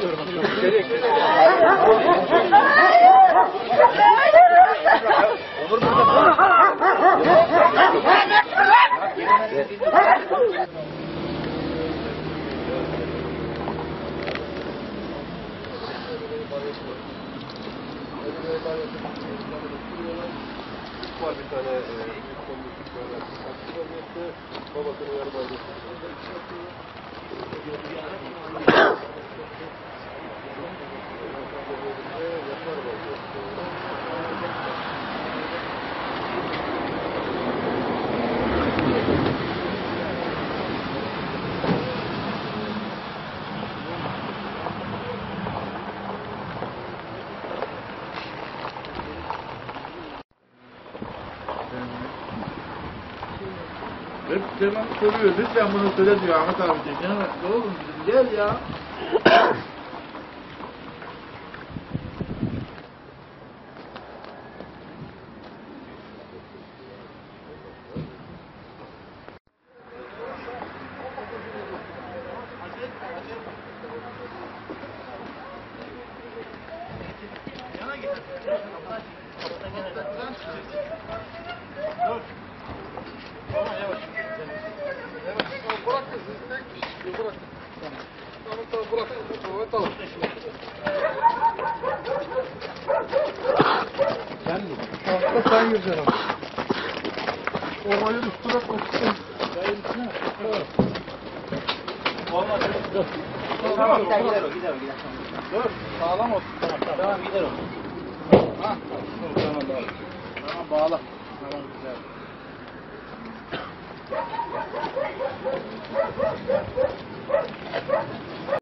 Olur mu? Var bir tane babasının yanına Hep Süleyman soruyor, lütfen bunu söyle diyor Ahmet abi diyor. Ne oğlum dedim, gel ya. Sen gireceksin ama. Orayı üstüne koysun. Olmaz. Dur. Tamam, gider o. Dur, sağlam olsun. Tamam, gider o. Ha, tamam, tamam. Tamam, bağla. Tamam, güzel.